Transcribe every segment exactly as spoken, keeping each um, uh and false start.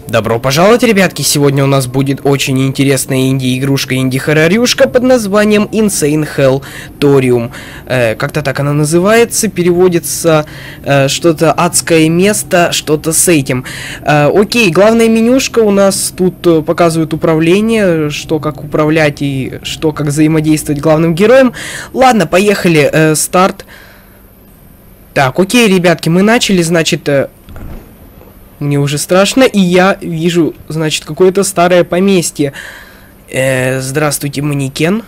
Добро пожаловать, ребятки! Сегодня у нас будет очень интересная инди-игрушка, инди-хоррорюшка под названием Insane Hell Torium. Э, Как-то так она называется, переводится э, что-то адское место, что-то с этим. Э, окей, главная менюшка у нас тут э, показывает управление, что как управлять и что как взаимодействовать главным героем. Ладно, поехали, э, старт. Так, окей, ребятки, мы начали, значит... Э, Мне уже страшно, и я вижу, значит, какое-то старое поместье. Э, здравствуйте, манекен.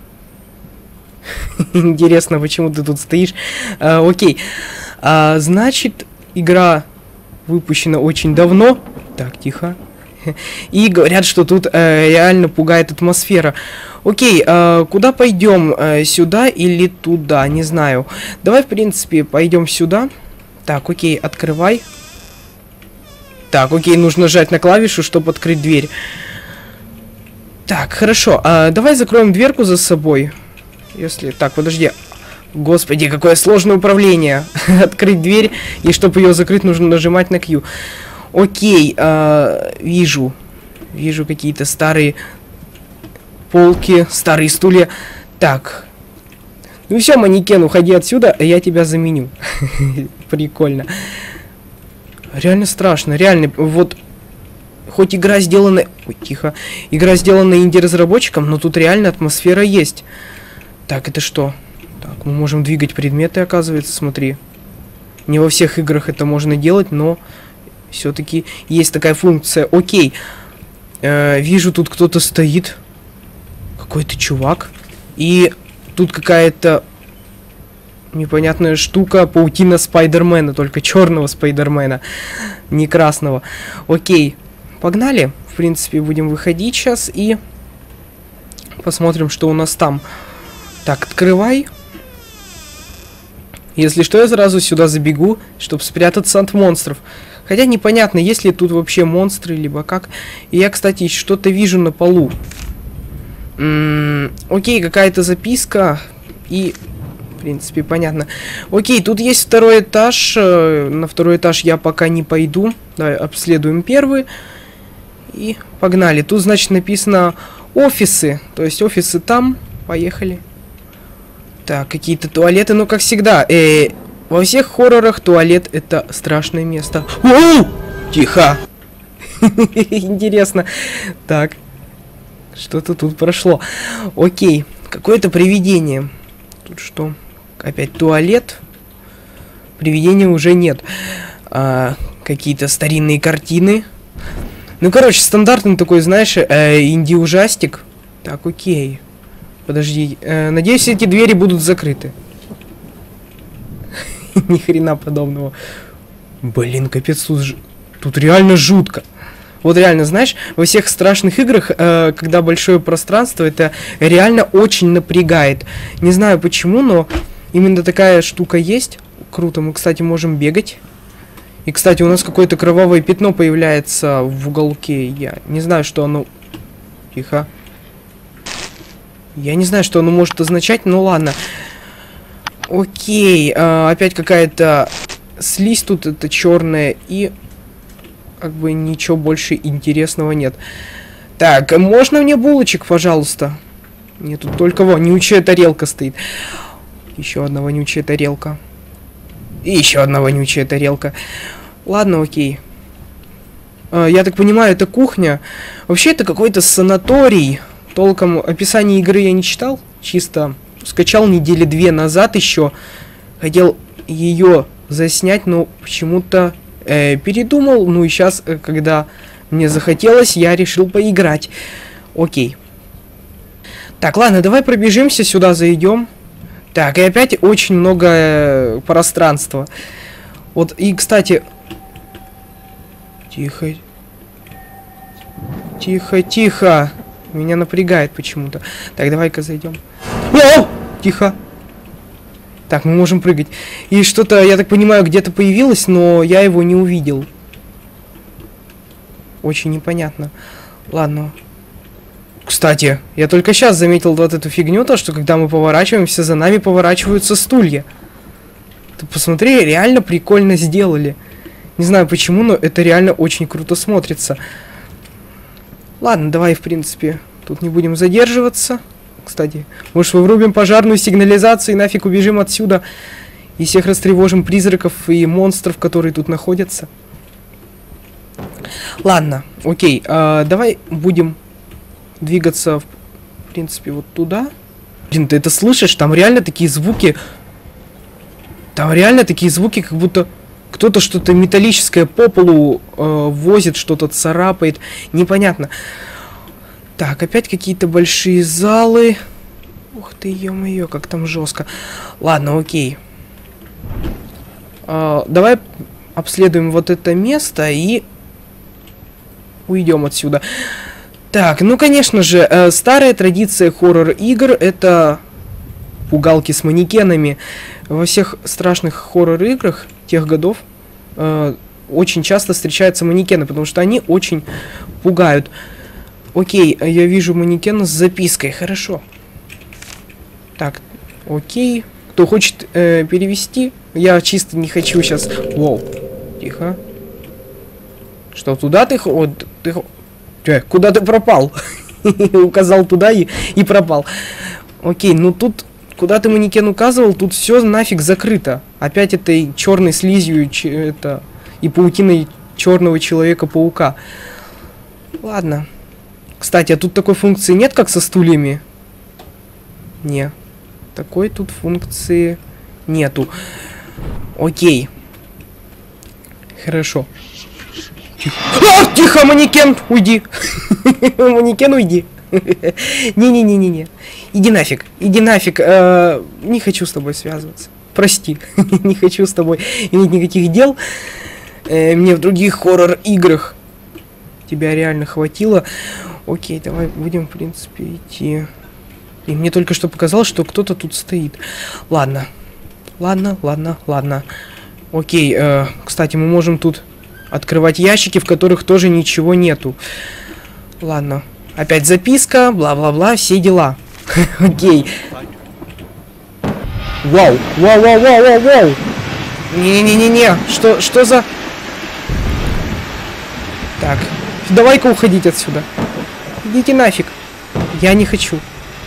Интересно, почему ты тут стоишь? А, окей. А, значит, игра выпущена очень давно. Так, тихо. И говорят, что тут э, реально пугает атмосфера. Окей, э, куда пойдем? Э, сюда или туда? Не знаю. Давай, в принципе, пойдем сюда. Так, окей, открывай. Так, окей, нужно нажать на клавишу, чтобы открыть дверь. Так, хорошо. А, давай закроем дверку за собой. Если... Так, подожди. Господи, какое сложное управление. Открыть дверь, и чтобы ее закрыть, нужно нажимать на Q. Окей, а, вижу. Вижу какие-то старые полки, старые стулья. Так. Ну все, манекен, уходи отсюда, а я тебя заменю. Прикольно. Реально страшно, реально, вот, хоть игра сделана... Ой, тихо. Игра сделана инди-разработчиком, но тут реально атмосфера есть. Так, это что? Так, мы можем двигать предметы, оказывается, смотри. Не во всех играх это можно делать, но все-таки есть такая функция. Окей. Э, вижу, тут кто-то стоит. Какой-то чувак. И тут какая-то... непонятная штука, паутина Спайдермена, только черного Спайдермена, не красного. Окей, погнали. В принципе, будем выходить сейчас и посмотрим, что у нас там. Так, открывай. Если что, я сразу сюда забегу, чтобы спрятаться от монстров. Хотя непонятно, есть ли тут вообще монстры, либо как. И я, кстати, что-то вижу на полу. М-м, окей, какая-то записка и... В принципе, понятно. Окей, тут есть второй этаж. На второй этаж я пока не пойду. Давай обследуем первый. И погнали. Тут, значит, написано офисы. То есть офисы там. Поехали. Так, какие-то туалеты. Ну, как всегда. Э, во всех хоррорах туалет это страшное место. О! Тихо. Интересно. Так. Что-то тут прошло. Окей. Какое-то привидение. Тут что? Опять туалет. Привидения уже нет. А, какие-то старинные картины. Ну, короче, стандартный такой, знаешь, э, инди-ужастик. Так, окей. Подожди. Э, надеюсь, эти двери будут закрыты. Ни хрена подобного. Блин, капец, тут, ж... тут реально жутко. Вот реально, знаешь, во всех страшных играх, э, когда большое пространство, это реально очень напрягает. Не знаю почему, но именно такая штука есть. Круто, мы, кстати, можем бегать. И, кстати, у нас какое-то кровавое пятно появляется в уголке. Я не знаю, что оно... Тихо. Я не знаю, что оно может означать, но ладно. Окей, э, опять какая-то слизь тут, это черная, и... Как бы ничего больше интересного нет. Так, можно мне булочек, пожалуйста? Нет, тут только во, вонючая тарелка стоит. Еще одна вонючая тарелка. И еще одна вонючая тарелка. Ладно, окей. А, я так понимаю, это кухня. Вообще, это какой-то санаторий. Толком описание игры я не читал. Чисто скачал недели две назад еще. Хотел ее заснять, но почему-то... Э, передумал, ну и сейчас, э, когда мне захотелось, я решил поиграть. Окей. Так, ладно, давай пробежимся, сюда зайдем. Так, и опять очень много э, пространства. Вот, и, кстати... Тихо. Тихо, тихо. Меня напрягает почему-то. Так, давай-ка зайдем. О! Тихо. Так, мы можем прыгать. И что-то, я так понимаю, где-то появилось, но я его не увидел. Очень непонятно. Ладно. Кстати, я только сейчас заметил вот эту фигню, то, что когда мы поворачиваемся, за нами поворачиваются стулья. Ты посмотри, реально прикольно сделали. Не знаю почему, но это реально очень круто смотрится. Ладно, давай, в принципе, тут не будем задерживаться. Кстати, может, вырубим пожарную сигнализацию и нафиг убежим отсюда. И всех растревожим призраков и монстров, которые тут находятся. Ладно, окей. А, давай будем двигаться, в принципе, вот туда. Блин, ты это слышишь? Там реально такие звуки. Там реально такие звуки, как будто кто-то что-то металлическое по полу э, возит, что-то царапает. Непонятно. Так, опять какие-то большие залы. Ух ты, ё-моё, как там жестко. Ладно, окей. Э, давай обследуем вот это место и уйдем отсюда. Так, ну, конечно же, э, старая традиция хоррор-игр — это пугалки с манекенами. Во всех страшных хоррор-играх тех годов э, очень часто встречаются манекены, потому что они очень пугают. Окей, я вижу манекен с запиской, хорошо. Так, окей. Кто хочет э, перевести? Я чисто не хочу сейчас... Воу, тихо. Что, туда ты... Вот, ты... Че, куда ты пропал? Указал туда и, и пропал. Окей, ну тут, куда ты манекен указывал, тут все нафиг закрыто. Опять этой черной слизью это, и паутиной черного человека-паука. Ладно. Кстати, а тут такой функции нет, как со стульями? Не. Такой тут функции нету. Окей. Хорошо. Тихо. А, тихо, манекен, уйди. Манекен, уйди. Не-не-не-не-не. Иди нафиг, иди нафиг. Э, не хочу с тобой связываться. Прости, не хочу с тобой иметь никаких дел. Э, мне в других хоррор-играх тебя реально хватило. Окей, давай будем, в принципе, идти. И мне только что показалось, что кто-то тут стоит. Ладно. Ладно, ладно, ладно. Окей, э, кстати, мы можем тут открывать ящики, в которых тоже ничего нету. Ладно. Опять записка, бла-бла-бла, все дела. Окей. Вау, вау, вау, вау, вау, вау. Не-не-не-не, что, что за... Так, давай-ка уходить отсюда. Идите нафиг. Я не хочу.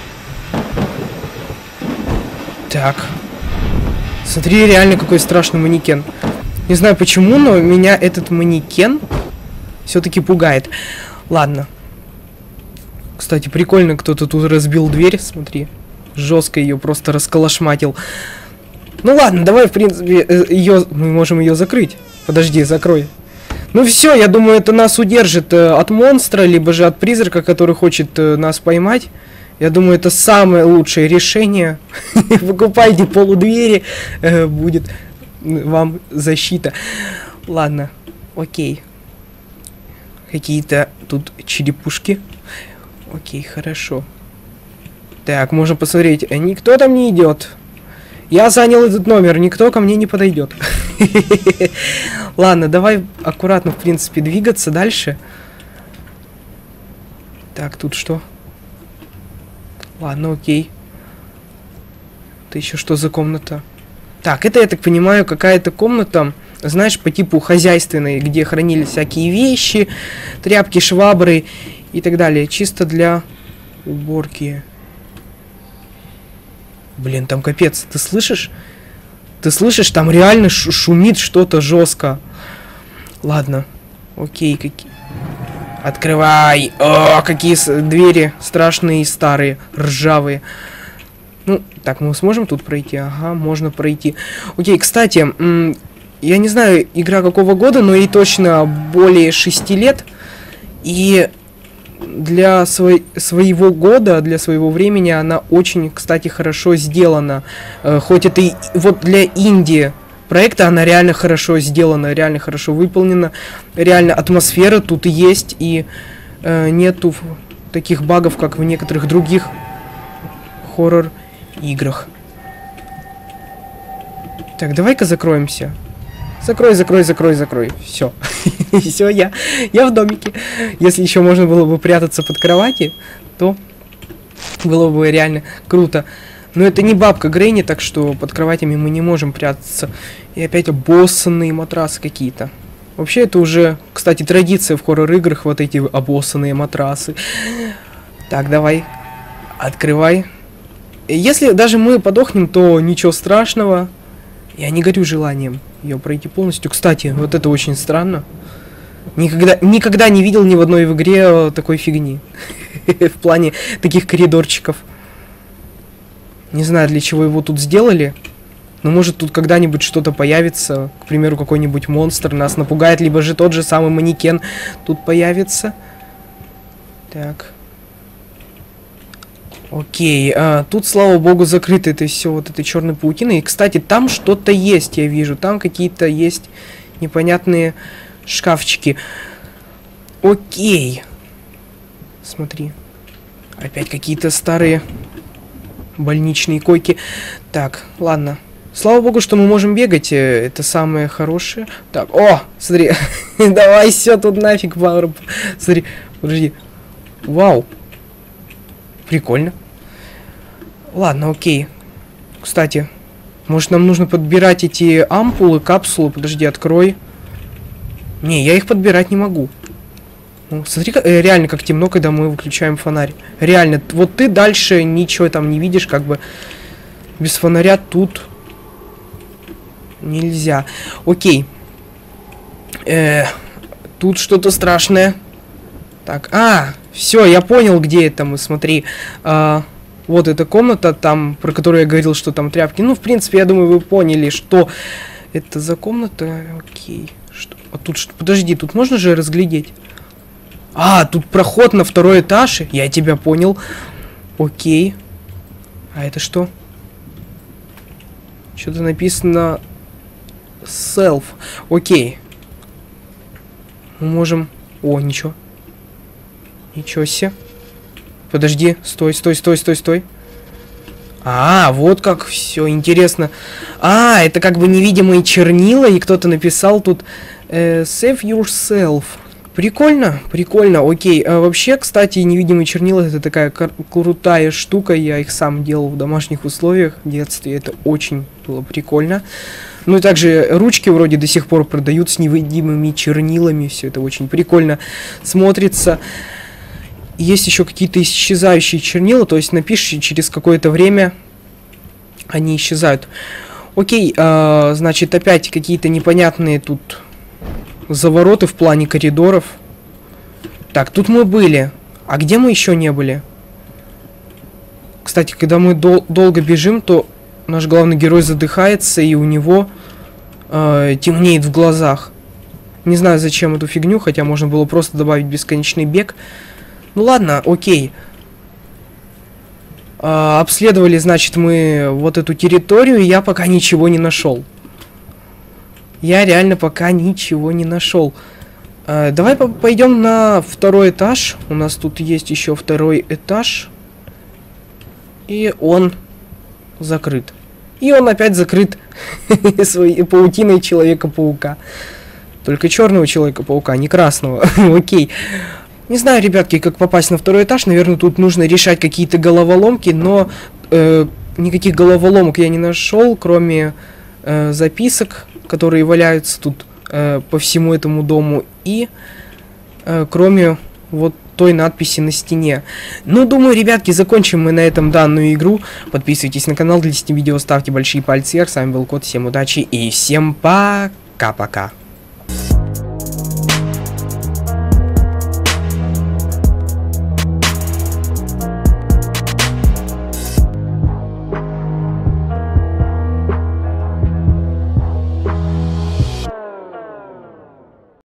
Так. Смотри, реально какой страшный манекен. Не знаю почему, но меня этот манекен все-таки пугает. Ладно. Кстати, прикольно, кто-то тут разбил дверь, смотри. Жестко ее просто расколошматил. Ну ладно, давай, в принципе, ее... Мы можем ее закрыть. Подожди, закрой. Ну все, я думаю, это нас удержит э, от монстра, либо же от призрака, который хочет э, нас поймать. Я думаю, это самое лучшее решение. Покупайте полудвери, э, будет вам защита. Ладно, окей. Какие-то тут черепушки. Окей, хорошо. Так, можно посмотреть. Никто там не идет. Я занял этот номер, никто ко мне не подойдет. Ладно, давай аккуратно, в принципе, двигаться дальше. Так, тут что? Ладно, окей. Это еще что за комната? Так, это, я так понимаю, какая-то комната, знаешь, по типу хозяйственной, где хранились всякие вещи, тряпки, швабры и так далее. Чисто для уборки. Блин, там капец, ты слышишь? Ты слышишь, там реально шумит что-то жестко. Ладно, окей, какие... Открывай! О, какие двери страшные и старые, ржавые. Ну, так, мы сможем тут пройти? Ага, можно пройти. Окей, кстати, я не знаю, игра какого года, но ей точно более шести лет. И для свой, своего года, для своего времени она очень, кстати, хорошо сделана. Э, хоть это и вот для инди проекта она реально хорошо сделана, реально хорошо выполнена. Реально атмосфера тут есть, и э, нету таких багов, как в некоторых других хоррор-играх. Так, давай-ка закроемся. Закрой, закрой, закрой, закрой. Все. Все, я, я в домике. Если еще можно было бы прятаться под кровати, то было бы реально круто. Но это не бабка Гренни, так что под кроватями мы не можем прятаться. И опять обоссанные матрасы какие-то. Вообще, это уже, кстати, традиция в хоррор-играх, вот эти обоссанные матрасы. Так, давай. Открывай. Если даже мы подохнем, то ничего страшного. Я не горю желанием ее пройти полностью. Кстати, вот это очень странно. Никогда, никогда не видел ни в одной в игре такой фигни. В плане таких коридорчиков. Не знаю, для чего его тут сделали. Но может тут когда-нибудь что-то появится. К примеру, какой-нибудь монстр нас напугает. Либо же тот же самый манекен тут появится. Так. Окей, а, тут, слава богу, закрыто это все вот этой черной паутиной. И, кстати, там что-то есть, я вижу. Там какие-то есть непонятные шкафчики. Окей. Смотри. Опять какие-то старые больничные койки. Так, ладно. Слава богу, что мы можем бегать. Это самое хорошее. Так, о, смотри. Давай все тут нафиг. Смотри, подожди. Вау. Прикольно. Ладно, окей. Кстати, может нам нужно подбирать эти ампулы, капсулы. Подожди, открой. Не, я их подбирать не могу. Ну, смотри, э, реально как темно, когда мы выключаем фонарь. Реально, вот ты дальше ничего там не видишь, как бы без фонаря тут нельзя. Окей. Э, тут что-то страшное. Так, а, все, я понял, где это мы, смотри. А, вот эта комната, там, про которую я говорил, что там тряпки. Ну, в принципе, я думаю, вы поняли, что это за комната. Окей. Что? А тут что? Подожди, тут можно же разглядеть? А, тут проход на второй этаж. Я тебя понял. Окей. А это что? Что-то написано self. Окей. Мы можем... О, ничего. Ничего себе. Подожди, стой, стой, стой, стой, стой. А, вот как все интересно. А, это как бы невидимые чернила, и кто-то написал тут э, save yourself. Прикольно, прикольно, окей. А вообще, кстати, невидимые чернила это такая крутая штука. Я их сам делал в домашних условиях в детстве. Это очень было прикольно. Ну и также ручки вроде до сих пор продают с невидимыми чернилами. Все это очень прикольно смотрится. Есть еще какие-то исчезающие чернила, то есть напишешь, и через какое-то время они исчезают. Окей, э, значит, опять какие-то непонятные тут завороты в плане коридоров. Так, тут мы были. А где мы еще не были? Кстати, когда мы дол долго бежим, то наш главный герой задыхается, и у него э, темнеет в глазах. Не знаю, зачем эту фигню, хотя можно было просто добавить бесконечный бег. Ну ладно, окей. А, обследовали, значит, мы вот эту территорию, и я пока ничего не нашел. Я реально пока ничего не нашел. А, давай по пойдем на второй этаж. У нас тут есть еще второй этаж. И он закрыт. И он опять закрыт своей паутиной Человека-паука. Только черного Человека-паука, не красного. Окей. Не знаю, ребятки, как попасть на второй этаж. Наверное, тут нужно решать какие-то головоломки, но э, никаких головоломок я не нашел, кроме э, записок, которые валяются тут э, по всему этому дому, и э, кроме вот той надписи на стене. Ну, думаю, ребятки, закончим мы на этом данную игру. Подписывайтесь на канал, для десяти видео ставьте большие пальцы вверх. С вами был Кот, всем удачи и всем пока-пока.